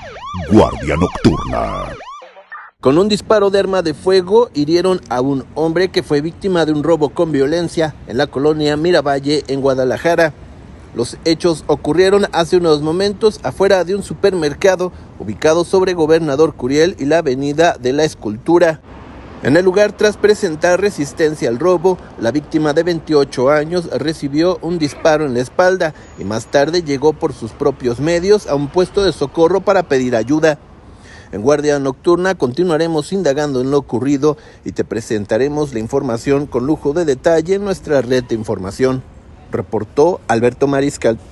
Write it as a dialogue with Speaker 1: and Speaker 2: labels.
Speaker 1: Guardia Nocturna.
Speaker 2: Con un disparo de arma de fuego hirieron a un hombre que fue víctima de un robo con violencia en la colonia Miravalle en Guadalajara. Los hechos ocurrieron hace unos momentos afuera de un supermercado ubicado sobre Gobernador Curiel y la avenida de la Escultura. En el lugar, tras presentar resistencia al robo, la víctima de 28 años recibió un disparo en la espalda y más tarde llegó por sus propios medios a un puesto de socorro para pedir ayuda. En Guardia Nocturna continuaremos indagando en lo ocurrido y te presentaremos la información con lujo de detalle en nuestra red de información. Reportó Alberto Mariscal.